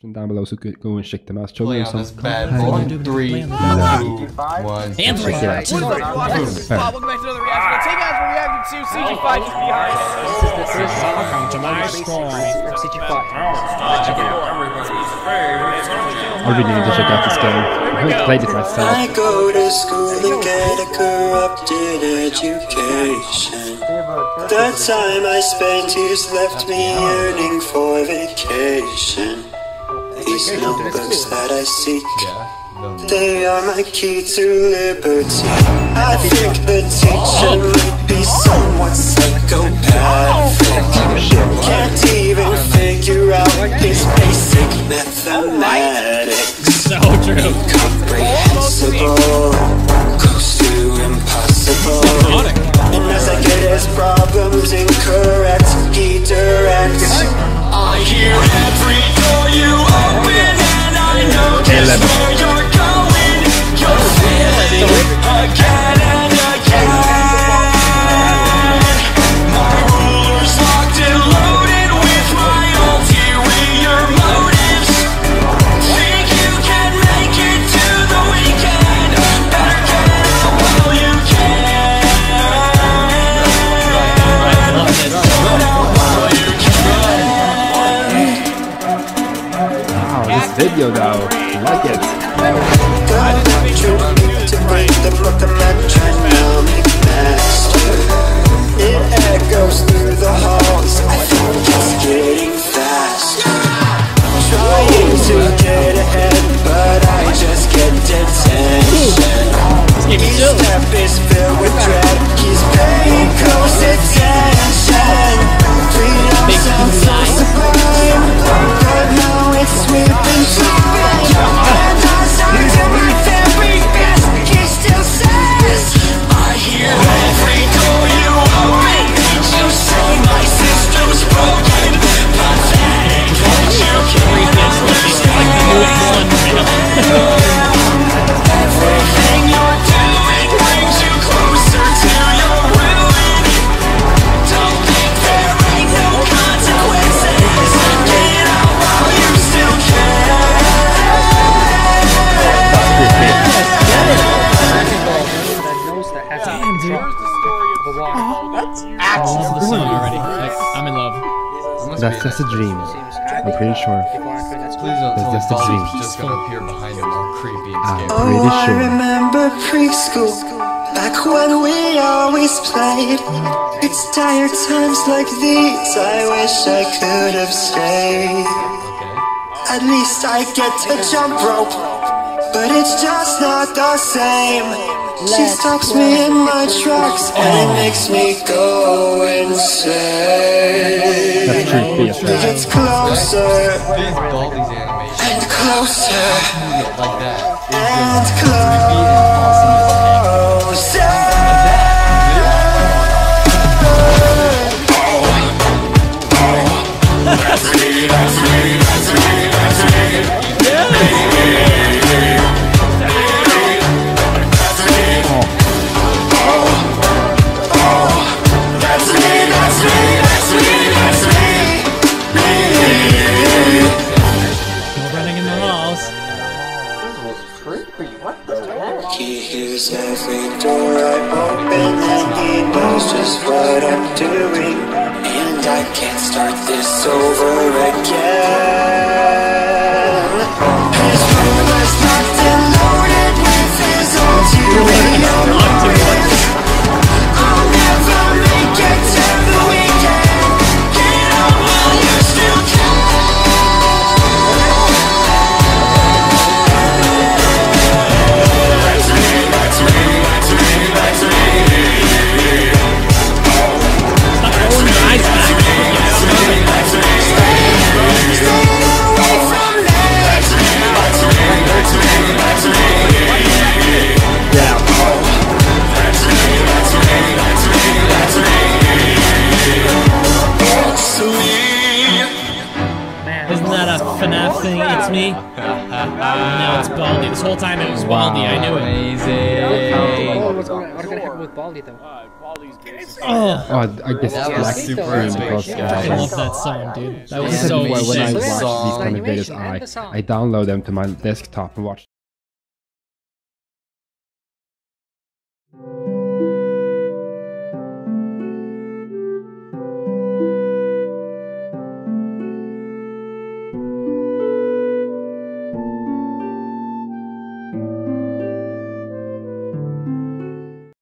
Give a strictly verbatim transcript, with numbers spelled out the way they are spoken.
description down below, so go, go and check them out. Show Play them on some this bad boy. Three, two, one. Hands Check it out. Boom. Welcome back to another reaction. Today, guys, we're reacting to C G five just behind us. Welcome to my store. C G five. Check it out. I really need to check out this game. I haven't played it myself. I go to school and get a corrupted education. The time I spent here's left me yearning for vacation. These notebooks that I seek, they are my key to liberty. I think the teacher might be somewhat psychopathic. Can't even figure out his basic mathematics. So true. Incomprehensible, close to impossible. And as I get his problems incorrect, he directs. I hear every door you open, and I know just where you're going. You're failing again and again. My ruler's locked and loaded with my ulterior motives. Think you can make it to the weekend? Better get out while you can. Get out while you can. Wow, this video though, I like it. To break the mathematic master. It echoes through the halls. I think it's getting faster. Trying to get ahead, but I just get detention. Each step is filled with dread. He's paying close attention. Freedom sounds so sublime, but now it's sweeping time. And I start to my very best. He still says, I hear every door you open. You say my system's broken. Pathetic that you can't understand. Everything you're doing brings you closer to your ruin. Don't think there ain't no consequences. Get out while you still can. Damn, dude. I love the song already. Like, I'm in love. That's just a dream. I'm pretty sure. Please don't tell me That's just a dream. Bobby's just gonna appear behind him all creepy and I'm scary. pretty Oh, I sure. remember preschool, back when we always played. It's tired times like these, I wish I could have stayed. Okay. At least I get to jump rope, but it's just not the same. She stops me in my tracks, and it makes me go insane. That's creepy as It well. gets closer These Baldi's animations and closer like that. and closer. We're running in the halls. He hears every door I open, and he knows just what I'm doing. And I can't start this over again. His ruler's locked and loaded with his ulterior motives. I'll never make it to the weekend. Get out while you still can. Isn't that a FNAF thing? It's me. No, it's Baldi. This whole time it was Baldi. I knew it. Amazing. What are gonna happen with Baldi though? Oh, Oh, I guess That it's was black super screen big, because guys. I love that song, dude. That was This is so why when I sick. watch song. these kind of videos, Animation and the I song. I download them to my desktop and watch